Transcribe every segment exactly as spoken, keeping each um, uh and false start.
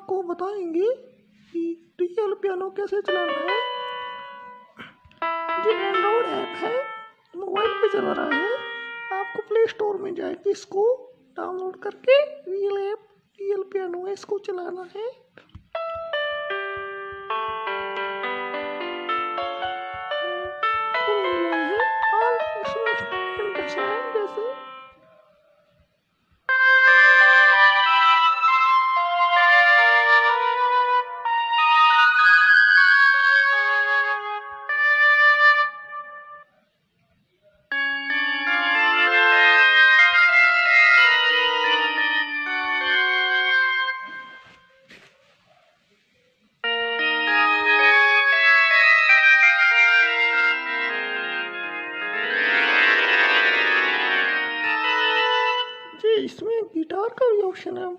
आपको बताएंगे कि रियल पियानो कैसे चलाना है। ये एंड्रॉयड ऐप है, मोबाइल पे चला रहा है। आपको प्ले स्टोर में जाके इसको डाउनलोड करके रियल ऐप रियल पियानो है, इसको चलाना है। जैसे इसमें गिटार का भी ऑप्शन है।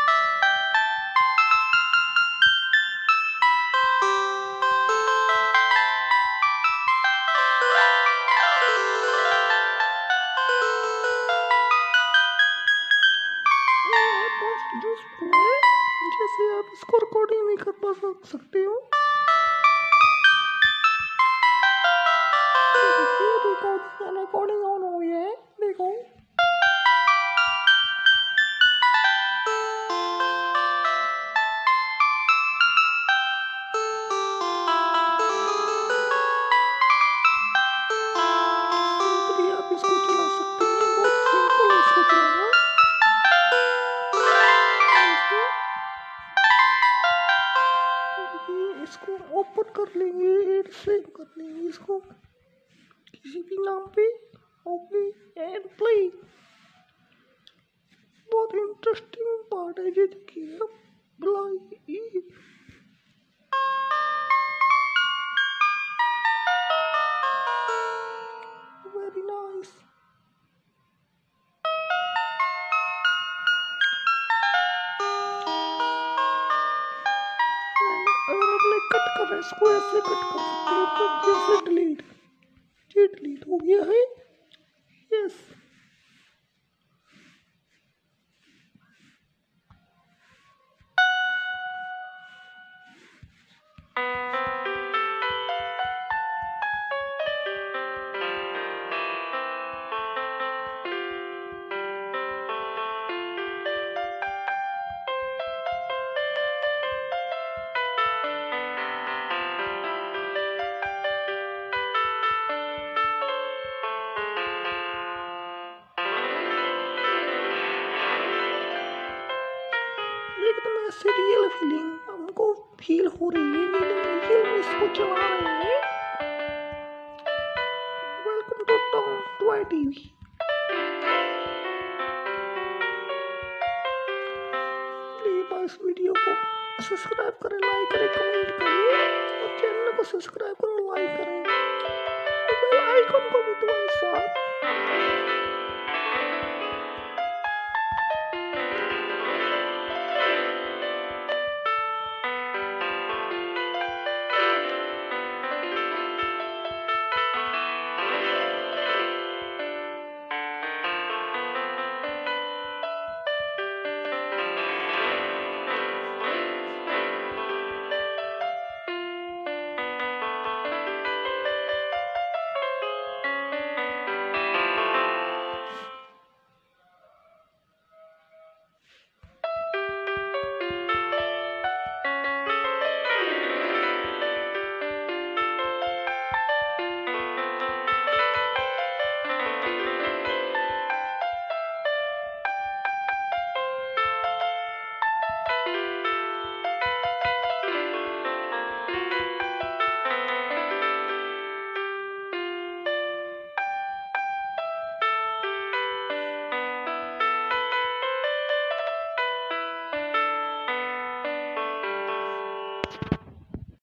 जैसे आप इसको रिकॉर्डिंग नहीं कर पा सकते हो। रिकॉर्डिंग रिकॉर्डिंग ऑन हो गया है, देखो। इसको ओपन कर लेंगे, एड सेव कर लेंगे इसको किसी भी नाम पे। Okay and play. बहुत इंटरेस्टिंग पार्ट है ये, देखिए ब्लाई। Very nice. कट कर रहे इसको ऐसे कट कर सकते हैं, तो जैसे डिलीट ये डिलीट हो गया है। यस एकदम ऐसे रियल फीलिंग हमको फील हो रही है, रियल में इसको चला रहे हैं। Welcome to toy TV. Please इस वीडियो को सब्सक्राइब करें, लाइक करें, कमेंट करें और चैनल को सब्सक्राइब करो, लाइक करें और बेल आइकन को भी दबाएं साथ।